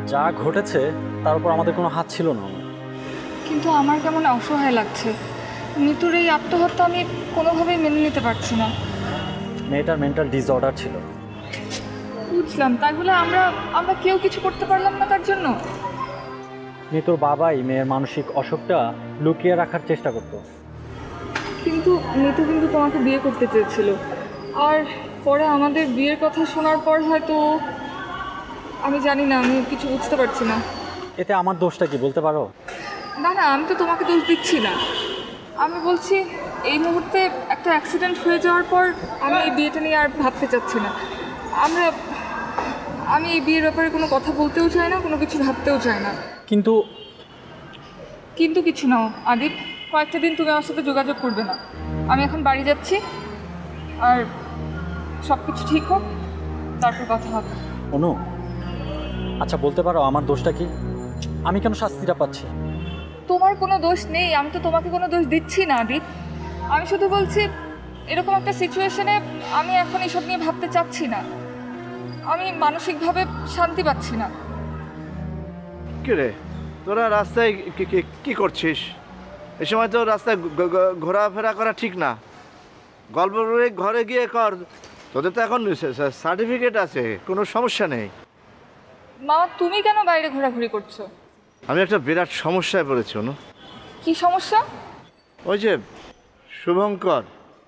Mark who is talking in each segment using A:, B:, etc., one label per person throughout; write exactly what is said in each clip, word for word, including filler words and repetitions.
A: যা ঘটেছে তার উপর আমাদের কোনো হাত ছিল না।
B: কিন্তু আমার কেমন অসহায় লাগছে। মিতুর এই আত্মহত্যা আমি কোনোভাবেই মেনে নিতে পারছি না।
A: মেয়েটার মেন্টাল ডিসঅর্ডার ছিল।
B: বুঝলাম, তাই বলে আমরা আমরা কেউ কিছু করতে পারলাম না তার জন্য?
A: মিতুর বাবাই মেয়ের মানসিক অসুখটা লুকিয়ে রাখার চেষ্টা করত।
B: কিন্তু মিতু কিন্তু তোমাকে বিয়ে করতে চেয়েছিল, আর পরে আমাদের বিয়ের কথা শোনার পর হয়তো আমি জানি না, আমি কিছু বুঝতে পারছি না।
A: এতে আমার দোষটা কি বলতে পারো?
B: না না, আমি তো তোমাকে দোষ দিচ্ছি না। আমি বলছি এই মুহূর্তে একটা অ্যাক্সিডেন্ট হয়ে যাওয়ার পর আমি এই বিয়েটা নিয়ে আর ভাবতে চাচ্ছি না। আমরা আমি এই বিয়ের ব্যাপারে কোনো কথা বলতেও চাই না, কোনো কিছু ভাবতেও চাই না।
A: কিন্তু
B: কিন্তু কিছু নাও আদিপ, কয়েকটা দিন তুমি আমার সাথে যোগাযোগ করবে না। আমি এখন বাড়ি যাচ্ছি, আর সব কিছু ঠিক হোক তারপর কথা হবে।
A: অনু, আচ্ছা বলতে পারো আমার দোষটা কি? আমি কেন শাস্তিটা পাচ্ছি?
B: তোমার কোনো দোষ নেই, আমি তো তোমাকে কোনো দোষ দিচ্ছি না আদিপ। আমি শুধু বলছি এরকম একটা সিচুয়েশনে আমি এখন এসব নিয়ে ভাবতে চাচ্ছি না। আমি মানসিকভাবে শান্তি পাচ্ছি না।
C: কি রে, তোরা রাস্তায় কি- কি- কি করছিস? এই সময় তো রাস্তায় ঘ- ঘ- ঘোরাফেরা করা ঠিক না। গল্প করে ঘরে গিয়ে কর, তোদের তো এখন সার্টিফিকেট আছে, কোনো সমস্যা নেই।
B: মা, তুমি কেন বাইরে ঘোরাঘুরি করছো?
C: আমি একটা বিরাট সমস্যায় পড়েছি। অনু,
B: কি সমস্যা?
C: ওই যে শুভঙ্কর,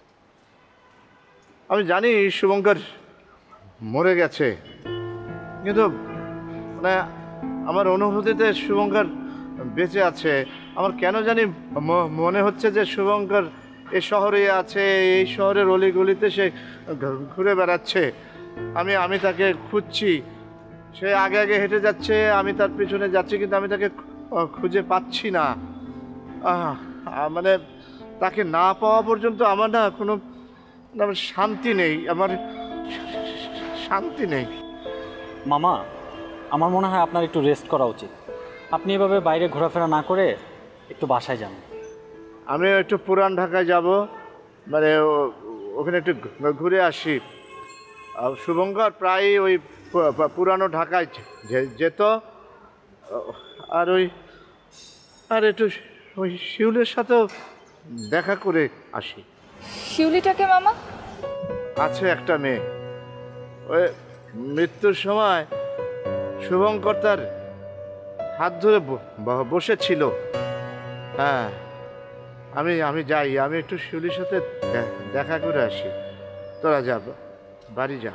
C: আমি জানি শুভঙ্কর মরে গেছে, কিন্তু মানে আমার অনুভূতিতে শুভঙ্কর বেঁচে আছে। আমার কেন জানি ম- মনে হচ্ছে যে শুভঙ্কর এই শহরে আছে, এই শহরের অলিগলিতে সে ঘু- ঘুরে বেড়াচ্ছে। আমি আমি তাকে খুঁজছি, সে আগে আগে হেঁটে যাচ্ছে, আমি তার পিছনে যাচ্ছি, কিন্তু আমি তাকে খু- খুঁজে পাচ্ছি না। আহ, আহ, মানে তাকে না পাওয়া পর্যন্ত আমার না কোনো আমার শান্তি নেই, আমার শান্তি নেই।
A: মামা, আমার মনে হয় আপনার একটু রেস্ট করা উচিত। আপনি এভাবে বাইরে ঘোরাফেরা না করে একটু বাসায় যান।
C: আমি একটু পুরান ঢাকায় যাব, মানে ও- ওখানে একটু ঘু- ঘুরে আসি। আর শুভঙ্কর প্রায় ওই পু- পু- পুরানো ঢাকায় যে- যেত, আর ওই আর একটু ওই শিউলের সাথেও দেখা করে আসি।
B: শিউলিটাকে মামা?
C: আছে একটা মেয়ে, ওই মৃত্যুর সময় শুভঙ্কর তার হাত ধরে ব- ব- বসেছিল। হ্যাঁ, আমি আমি যাই, আমি একটু শিউলির সাথে দে- দেখা করে আসি। তোরা যা, বাড়ি যা।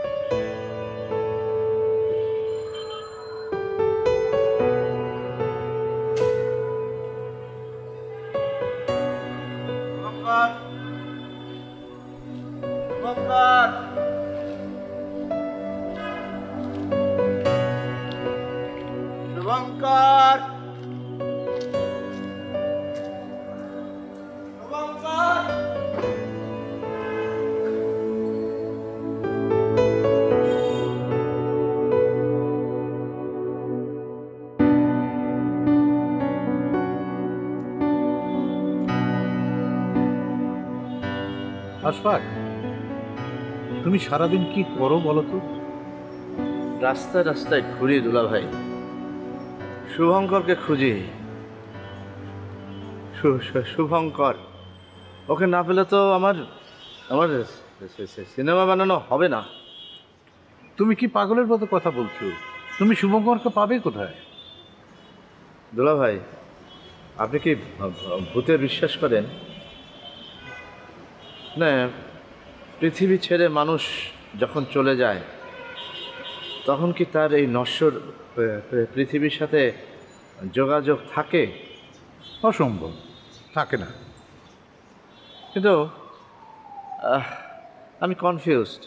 C: শুভঙ্কর, শুভঙ্কর, শুভঙ্কর, শুভঙ্কর।
D: আশফাক, তুমি সারাদিন কি করো বলো তো?
C: রাস্তায় রাস্তায় ঘুরি দুলা ভাই, শুভঙ্করকে খুঁজি। শু- শু- শুভঙ্কর, ওকে না পেলে তো আমার আমার সিনেমা বানানো হবে না।
D: তুমি কি পাগলের মতো কথা বলছো? তুমি শুভঙ্করকে পাবে কোথায়?
C: দুলা ভাই, আপনি কি ভ- ভ- ভূতে বিশ্বাস করেন? না, পৃথিবী ছেড়ে মানুষ যখন চলে যায় তখন কি তার এই নশ্বর পৃ- পৃ- পৃথিবীর সাথে যোগাযোগ থাকে?
D: অসম্ভব, থাকে না।
C: কিন্তু আহ, আমি কনফিউজড।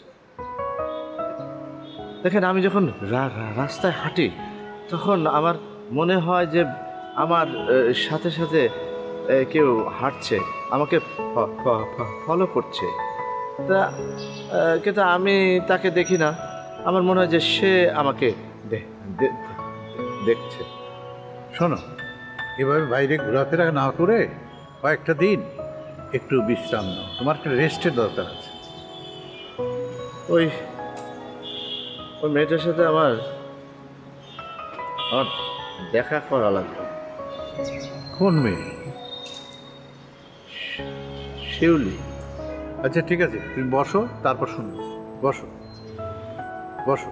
C: দেখেন, আমি যখন রা- রা- রাস্তায় হাঁটি তখন আমার মনে হয় যে আমার আহ, সাথে সাথে আহ, কেউ হাঁটছে, আমাকে ফলো করছে। তা আহ, কিন্তু আমি তাকে দেখি না, আমার মনে হয় যে সে আমাকে দে- দে- দেখছে।
D: শোনো, এভাবে বাইরে ঘোরাফেরা না করে কয়েকটা দিন একটু বিশ্রাম নাও। তোমার একটা রেস্টের দরকার আছে।
C: ওই ওই মেয়েটার সাথে আমার আমার দেখা করা লাগবে।
D: কোন মেয়ে?
C: শিউলি।
D: আচ্ছা ঠিক আছে, তুমি বসো, তারপর শুনবো। বসো বসো।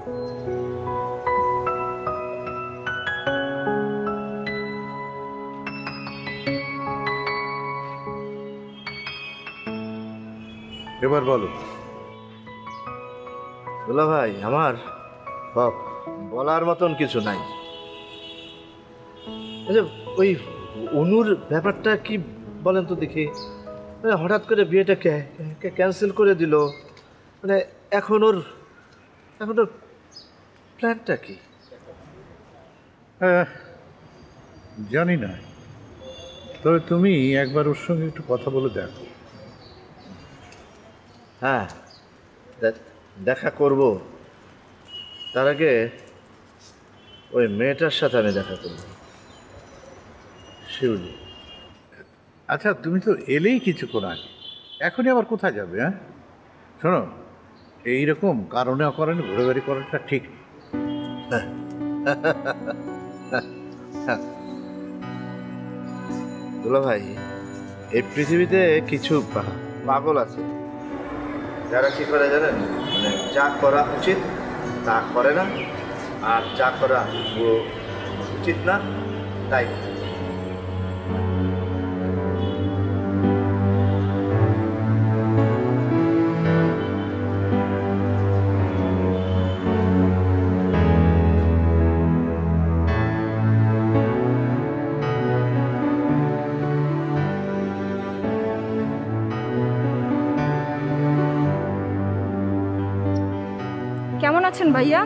D: এবার বলো।
C: দুলা ভাই, আমার বাপ বলার মতন কিছু নাই। আচ্ছা, ওই অনুর ব্যাপারটা কি বলেন তো দেখি। মানে হঠাৎ করে বিয়েটা ক্যান্সেল করে দিল, মানে এখন ওর এখন ওর প্ল্যানটা কি?
D: আহ, জানি না, তবে তুমি একবার ওর সঙ্গে একটু কথা বলে দেখো।
C: হ্যাঁ, দে- দেখা করব। তার আগে ওই মেয়েটার সাথে আমি দেখা করব, শিউলি।
D: আচ্ছা, তুমি তো এলেই কিছুক্ষণ আগে, এখনই আবার কোথায় যাবে? হ্যাঁ শোনো, এইরকম কারণে অকারণে ঘোরাঘুরি করাটা ঠিক নেই।
C: দুলা ভাই, এই পৃথিবীতে কিছু পা- পাগল আছে যারা কি করে জানেন, মানে যা করা উচিত তা করে না, আর যা করা উ- উচিত না তাই করে।
B: কেমন আছেন ভাইয়া?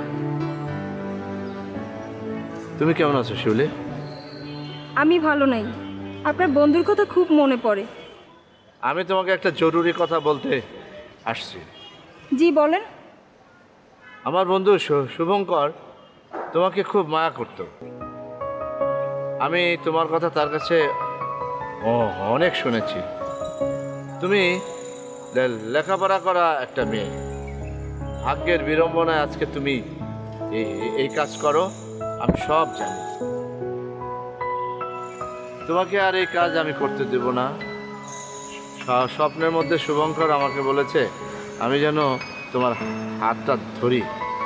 C: তুমি কেমন আছো শিউলি?
B: আমি ভালো নাই, আপনার বন্ধুর কথা খুব মনে পড়ে।
C: আমি তোমাকে একটা জরুরি কথা বলতে আসছি।
B: জি বলেন।
C: আমার বন্ধু শু- শুভঙ্কর তোমাকে খুব মায়া করত। আমি তোমার কথা তার কাছে অ- অনেক শুনেছি। তুমি লে- লেখাপড়া করা একটা মেয়ে, ভাগ্যের বিড়ম্বনায় আজকে তুমি এই এই কাজ করো, আমি সব জানি। তোমাকে আর এই কাজ আমি করতে দেব না। স- স্বপ্নের মধ্যে শুভঙ্কর আমাকে বলেছে আমি যেন তোমার হাতটা ধরি।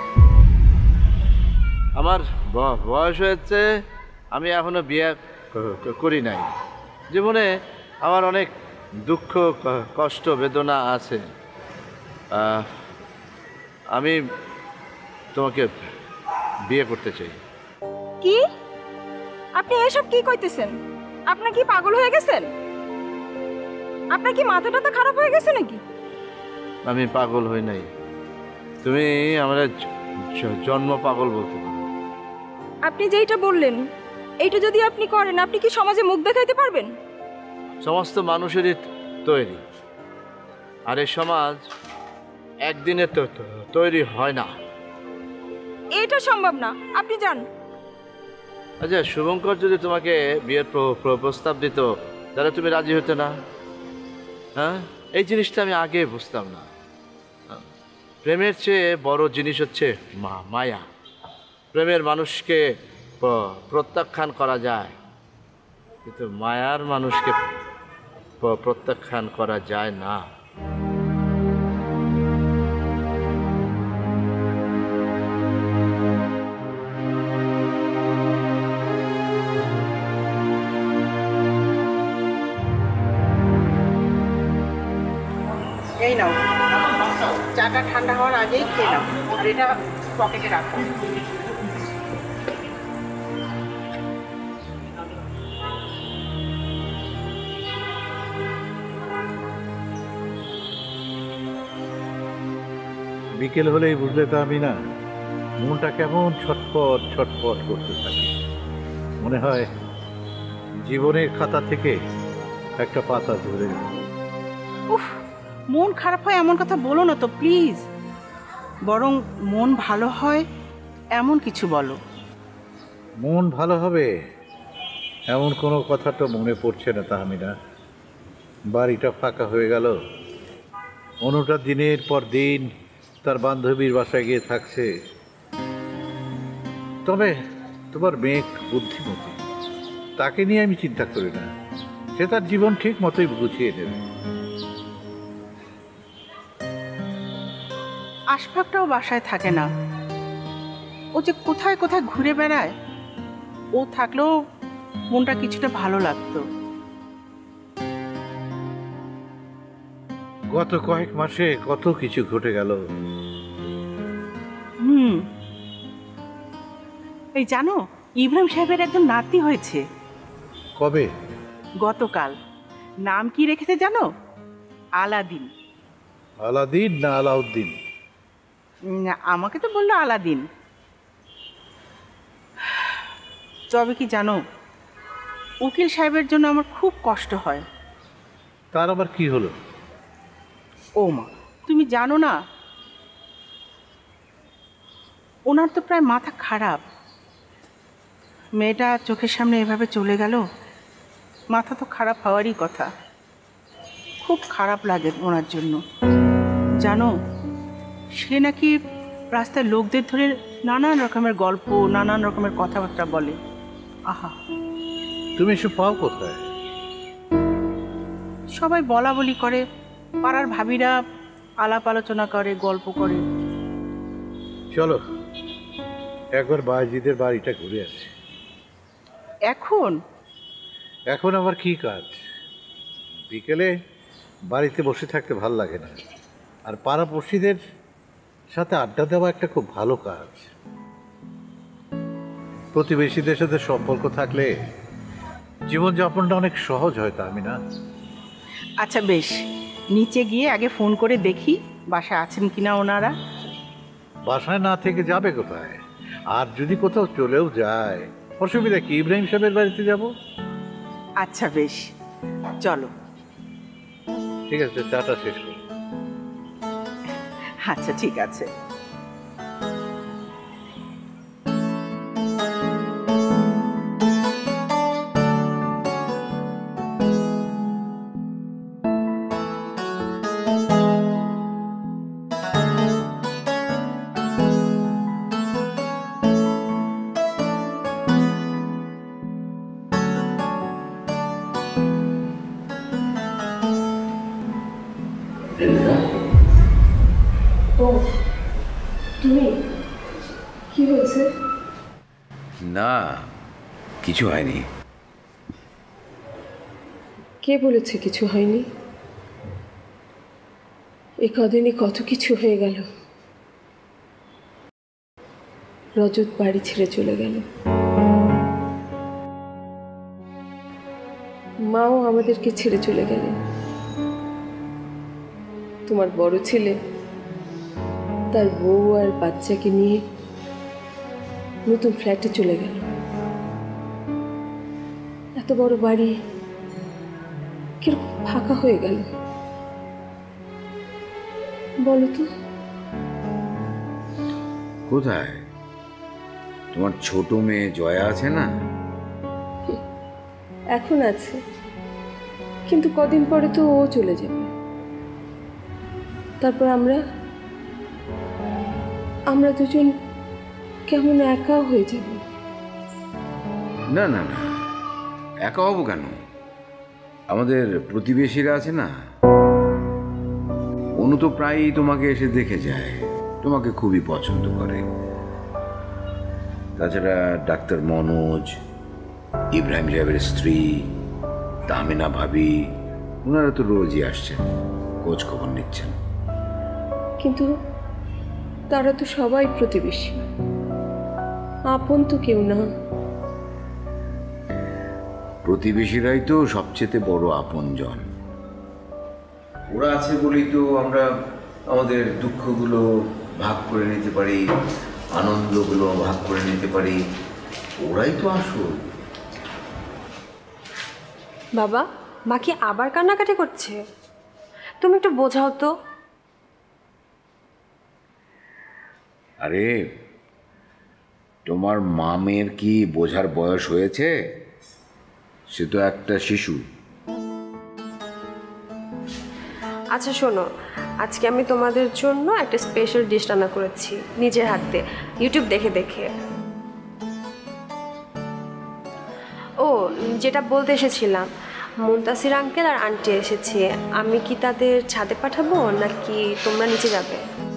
C: আমার ব- বয়স হয়েছে, আমি এখনো বিয়ে ক- ক- করি নাই। জীবনে আমার অনেক দুঃখ ক- কষ্ট বেদনা আছে। আহ, আমি তোমাকে বিয়ে করতে চাই।
B: কি? আপনি এসব কি কইতেছেন? আপনার কি পাগল হয়ে গেছেন? আপনার কি মাথাটা তো খারাপ হয়ে গেছে নাকি?
C: আমি পাগল হই নাই, তুমি আমার জ- জন্ম পাগল বলতে পারো।
B: আপনি যেইটা বললেন, এইটা যদি আপনি করেন, আপনি কি সমাজে মুখ দেখাইতে পারবেন?
C: সমস্ত মানুষেরই তৈরি, আর এই সমাজ একদিনে তো তো তৈরি হয় না।
B: এটা সম্ভব না, আপনি যান।
C: আচ্ছা, শুভঙ্কর যদি তোমাকে বিয়ের প্র- প্র- প্রস্তাব দিত, তাহলে তুমি রাজি হতে না? হ্যাঁ, এই জিনিসটা আমি আগে বুঝতাম না। হ্যাঁ, প্রেমের চেয়ে বড় জিনিস হচ্ছে মা- মায়া। প্রেমের মানুষকে প- প্রত্যাখ্যান করা যায়, কিন্তু মায়ার মানুষকে প- প্রত্যাখ্যান করা যায় না।
E: এই নাও, চাটা ঠান্ডা হওয়ার আগেই খেয়ে নাও, আর এটা পকেটে রাখো।
D: বিকেল হলেই বুঝলে তো আমি না, মনটা কেমন ছটপট ছটপট করতে থাকে। মনে হয় জীবনের খাতা থেকে একটা পাতা ধরে গেল।
E: উফ, মন খারাপ হয় এমন কথা বলো না তো প্লিজ, বরং মন ভালো হয় এমন কিছু বলো।
D: মন ভালো হবে এমন কোনো কথা তো মনে পড়ছে না তাহমিনা। বাড়িটা ফাঁকা হয়ে গেল, অনুটা দিনের পর দিন তার বান্ধবীর বাসায় গিয়ে থাকছে। তবে তোমার মেয়ে বুদ্ধিমতী, তাকে নিয়ে আমি চিন্তা করি না। সে তার জীবন ঠিক মতোই বুঝিয়ে নেবে।
E: আশফাকটাও বাসায় থাকে না, ও যে কোথায় কোথায় ঘুরে বেড়ায়। ও থাকলেও মনটা কিছুটা ভালো লাগতো।
D: গত কয়েক মাসে কত কিছু ঘটে গেল।
E: হুম, এই জানো, ইব্রাহিম সাহেবের একজন নাতি হয়েছে
D: কবে?
E: গতকাল। নাম কি রেখেছে জানো? আলাদিন।
D: আলাদিন না আলাউদ্দিন?
E: উম, আমাকে তো বললো আলাদিন। তবে কি জানো, উকিল সাহেবের জন্য আমার খুব কষ্ট হয়।
D: তার আবার কি হলো?
E: ও মা, তুমি জানো না, ওনার তো প্রায় মাথা খারাপ। মেয়েটা চোখের সামনে এভাবে চলে গেল, মাথা তো খারাপ হওয়ারই কথা। খুব খারাপ লাগে ওনার জন্য। জানো, সে নাকি রাস্তায় লোকদের ধরে নানান রকমের গল্প, নানান রকমের কথাবার্তা বলে। আহা,
D: তুমি এসব পাও কোথায়?
E: সবাই বলা বলি করে, পাড়ার ভাবিরা আলাপ আলোচনা করে, গল্প করে।
D: চলো একবার বাজিদের বাড়িটা ঘুরে আসি।
E: এখন
D: এখন আবার কি কাজ? বিকেলে বাড়িতে বসে থাকতে ভাল লাগে না, আর পাড়াপড়শিদের সাথে আড্ডা দেওয়া একটা খুব ভালো কাজ। প্রতিবেশীদের সাথে সম্পর্ক থাকলে জীবনযাপনটা অনেক সহজ হয়, তা আমি না।
E: আচ্ছা বেশ, নিচে গিয়ে আগে ফোন করে দেখি বাসায় আছেন কিনা ওনারা।
D: বাসায় না থেকে যাবে কোথায়? আর যদি কোথাও চলেও যায়, অসুবিধা কি? ইব্রাহিম সাহেবের বাড়িতে যাব।
E: আচ্ছা বেশ, চলো।
D: ঠিক আছে, চাটা শেষ করি।
E: আচ্ছা ঠিক আছে।
B: ও তুমি, কি হয়েছে?
F: না, কিছু হয়নি।
G: কে বলেছে কিছু হয়নি? এ কদিনই কত কিছু হয়ে গেল। রজত বাড়ি ছেড়ে চলে গেল, মাও আমাদেরকে ছেড়ে চলে গেলেন। তোমার বড় ছেলে তার বউ আর বাচ্চাকে নিয়ে নতুন ফ্ল্যাটে চলে গেল। এত বড় বাড়ি কিরকম ফাঁকা হয়ে গেল বলো তো?
F: কোথায়? তোমার ছোট মেয়ে জয়া আছে না?
G: এখন আছে, কিন্তু কদিন পরে তো ও চলে যাবে। তারপর আমরা আমরা দুজন কেমন একা হয়ে যাব।
F: না না না, একা হবো কেন? আমাদের প্রতিবেশীরা আছে না, অনু তো প্রায়ই তোমাকে এসে দেখে যায়, তোমাকে খুবই পছন্দ করে। তাছাড়া ডাক্তার মনোজ, ইব্রাহিম সাহেবের স্ত্রী তাহমিনা ভাবি, ওনারা তো রোজই আসছেন, খোঁজ খবর নিচ্ছেন।
G: কিন্তু তারা তো সবাই প্রতিবেশী, আপন তো কেউ না।
F: প্রতিবেশীরাই তো সবচেয়ে বড় আপনজন। ওরা আছে বলেই তো আমরা আমাদের দুঃখগুলো ভাগ করে নিতে পারি, আনন্দগুলো ভাগ করে নিতে পারি। ওরাই তো আসল।
H: বাবা, মা কি আবার কান্নাকাটি করছে? তুমি একটু বোঝাও তো।
F: আরে, তোমার মামের কি বোঝার বয়স হয়েছে? সে তো একটা শিশু।
H: আচ্ছা শোনো, আজকে আমি তোমাদের জন্য একটা স্পেশাল ডিশ রান্না করেছি নিজের হাতে, ইউটিউব দেখে দেখে। যেটা বলতে এসেছিলাম, মুনতাসির আঙ্কেল আর আন্টি এসেছে। আমি কি তাদের ছাদে পাঠাবো নাকি তোমরা নিচে যাবে?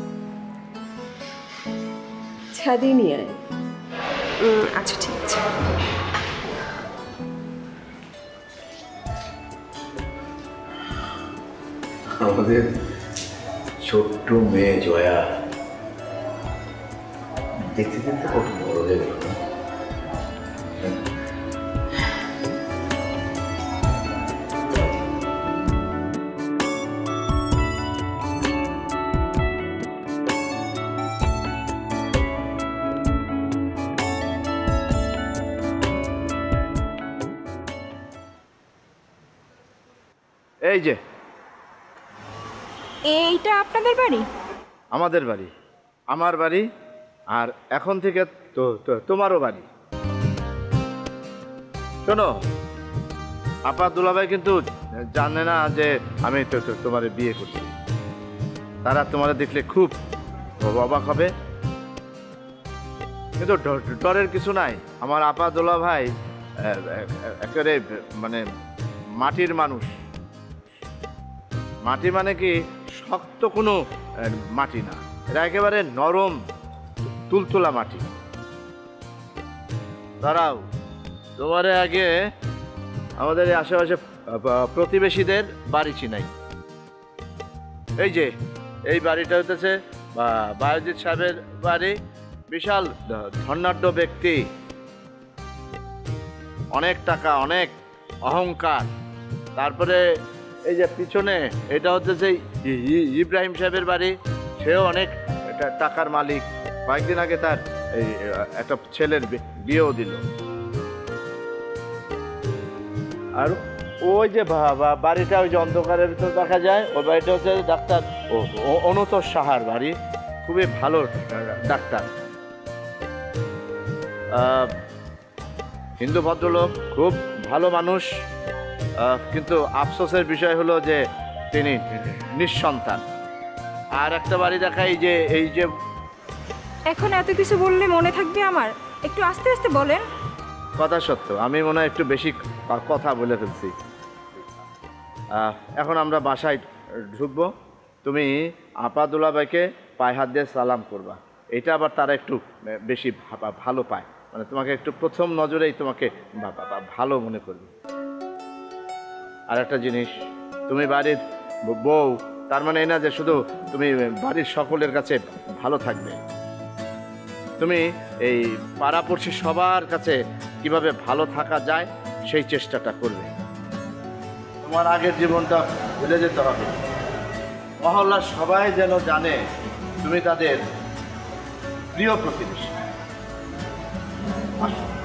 G: ছাদে নিয়ে আয়।
H: উম, আচ্ছা ঠিক আছে।
F: আমাদের ছোট্ট মেয়ে জয়া দেখতে দেখতে কত বড় হয়ে গেল না?
C: এই যে
B: এইটা আপনাদের বাড়ি?
C: আমাদের বাড়ি, আমার বাড়ি, আর এখন থেকে তো তো- তোমারও বাড়ি। শোনো, আপা দুলাভাই কিন্তু জানে না যে আমি তো তো তোমার বিয়ে করছি। তারা তোমার দেখলে খুব অবাক হবে, কিন্তু ড- ডরের কিছু নাই। আমার আপা দুলাভাই একেবারে মানে মাটির মানুষ। মাটি মানে কি শক্ত কোনো আহ, মাটি না, এরা একেবারে নরম তুলতুলা মাটি। দাঁড়াও, তোমার আগে আমাদের এই আশেপাশে আহ, প্রতিবেশীদের বাড়ি চিনাই। এই যে এই বাড়িটা হইতেছে বা বায়ুজিৎ সাহেবের বাড়ি। বিশাল ধ- ধনাঢ্য ব্যক্তি, অনেক টাকা, অনেক অহংকার। তারপরে এই যে পিছনে এটা হচ্ছে সেই ই- ই- ইব্রাহিম সাহেবের বাড়ি, সেও অনেক টা- টাকার মালিক। কয়েকদিন আগে তার এই আহ, একটা ছেলের বি- বিয়েও দিল। আর ওই যে বা- বা- বাড়িটা ওই যে অন্ধকারের ভিতর দেখা যায়, ওই বাড়িটা হচ্ছে ডাক্তার ও- ও- অনুতোষ সাহার বাড়ি। খুবই ভালো ডাক্তার, আহ, হিন্দু ভদ্রলোক, খুব ভালো মানুষ। আহ, কিন্তু আফসোসের বিষয় হলো যে তিনি নিঃসন্তান। আর একটা বাড়ি দেখাই যে এই যে
B: এখন এত কিছু বললে মনে থাকবে আমার? একটু আস্তে আস্তে বলেন।
C: কথা সত্য, আমি মনে হয় একটু বেশি ক- কথা বলে ফেলছি। আহ, এখন আমরা বাসায় ঢুকবো। তুমি আপা দুলাভাইকে পায়ে হাত দিয়ে সালাম করবা। এটা আবার তারা একটু বেশি ভা- ভালো পায়, মানে তোমাকে একটু প্রথম নজরেই তোমাকে বা- বা- বা- ভালো মনে করবে। আর একটা জিনিস, তুমি বাড়ির ব- বউ, তার মানে এই না যে শুধু তুমি বাড়ির সকলের কাছে ভালো থাকবে। তুমি এই পাড়াপড়শি সবার কাছে কিভাবে ভালো থাকা যায় সেই চেষ্টাটা করবে। তোমার আগের জীবনটা ভুলে যেতে হবে। মহল্লার সবাই যেন জানে তুমি তাদের প্রিয় প্রতিবেশী। আসো।